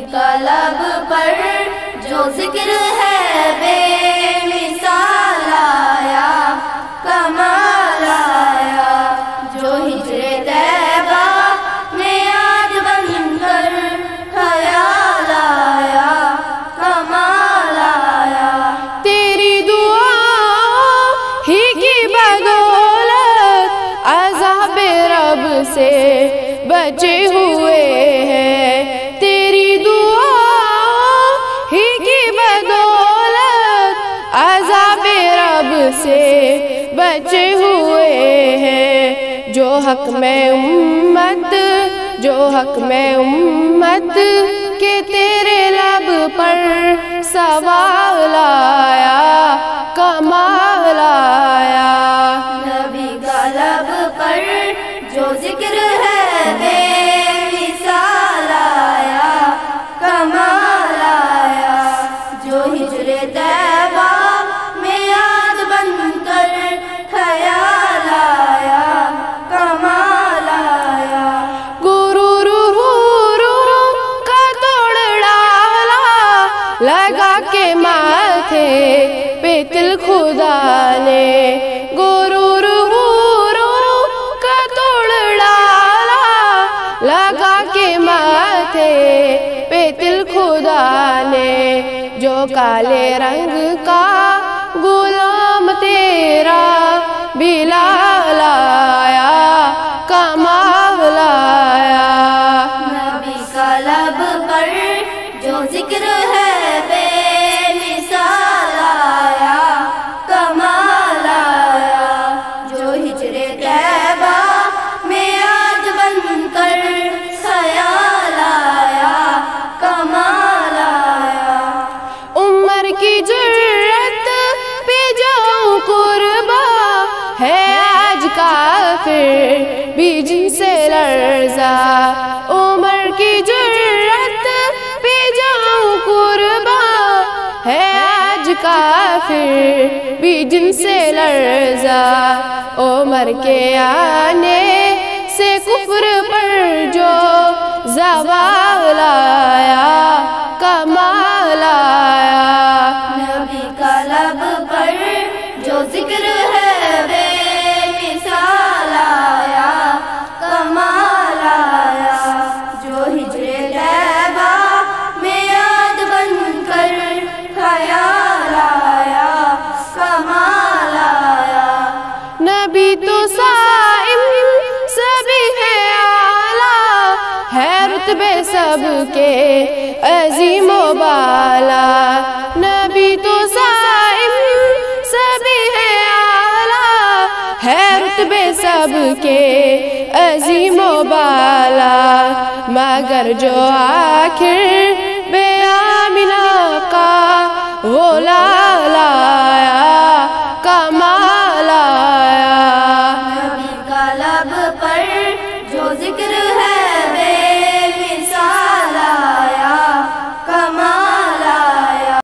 کا لب پر جو ذکر ہے بے مثال آیا، کمال آیا، جو ہجر طیبہ میں آج بن کر خیال آیا، کمال آیا۔ تیری دعا ہی کی بدولت عذاب رب سے بچے ہوئے ہیں، تیری دعا ہی کی بدولت عذاب رب سے بچے ہوئے ہیں۔ جو حق میں امت، جو حق میں امت کہ تیرے لب پر سوال آیا، کمال آیا۔ نبی کا لب پر جو ذکر ہے بے مثال آیا، کمال آیا، جو ہجر طیبہ میں آج بن کر خیال آیا، کمال آیا۔ کا توڑ ڈالا لگا کے ماتھے پہ تل خدا نے، کا توڑ ڈالا لگا کے ماتھے پہ تل خدا نے۔ جو کالے رنگ کا غلام تیرا بلال آیا، کمال آیا۔ نبی کا لب پر جو ذکر ہے بے مثال آیا، کمال آیا، جو ہجر طیبہ میں آج بن کر خیال آیا، کمال آیا۔ عمر کی جرت پہ جاؤں قربا ہے آج کافر بھی جن سے لرزا، عمر کی جرت پہ جاؤں قربا ہے آج کافر بھی جن سے لرزا۔ عمر کے آنے سے کفر پر جو زوال آیا، کمال آیا۔ نبی کا لب پر جو ذکر ہے بے مثال آیا، کمال آیا، جو ہجر طیبہ میں آج بن کر خیال آیا، کمال آیا۔ نبی تو صائم سبھی ہے اعلیٰ، ہے رتبے سب کے عظیم و بالا، نبی تو صائم سبھی ہے اعلیٰ، ہے رتبے سب کے عظیم و بالا، مگر جو آخر بے آمنہ کا وہ لال آیا، کمال آیا۔ نبی کا لب پر جو ذکر ہے